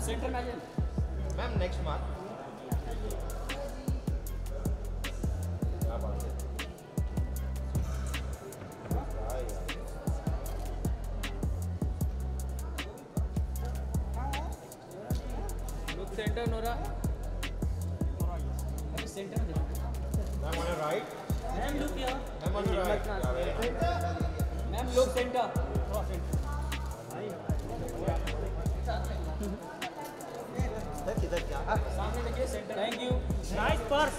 centre में आ जाए ma'am next mark क्या बात है लुक सेंटर नोरा अभी सेंटर में देखो ma'am on your right ma'am look here ma'am on your right ma'am look centre थोड़ा सेंटर किधर क्या सामने देखिए centre thank you nice purse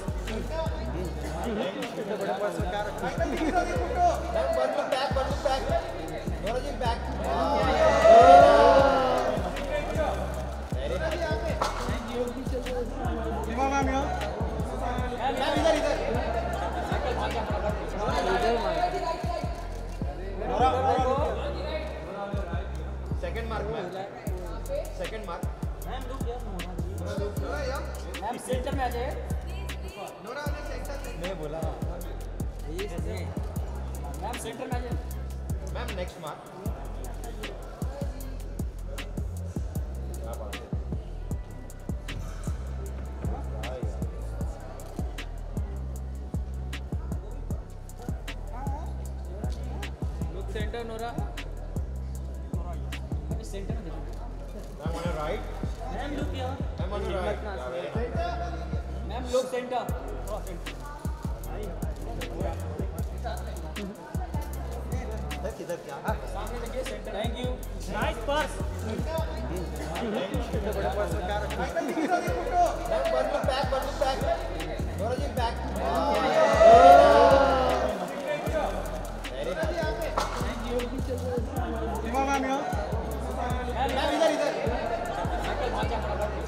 बड़े पर्स में क्या रखा है ma'am one look back Nora ji back thank you ma'am ma'am इधर साइकिल भाग जा फटाफट second mark ma'am second mark ma'am look here ma'am centre में आ जाए मैं बोला मैम सेंटर में आ जाए मैम नेक्स्ट मार्क क्या बात है लुक सेंटर नोरा अभी सेंटर में देखो ma'am on your right ma'am look here ma'am on your right ma'am look centre थोड़ा सेंटर किधर क्या सामने देखिए centre thank you nice purse बड़े पर्स में क्या रखा है ma'am one look back Nora ji back thank you ma'am ma'am इधर साइकिल भाग जा फटाफट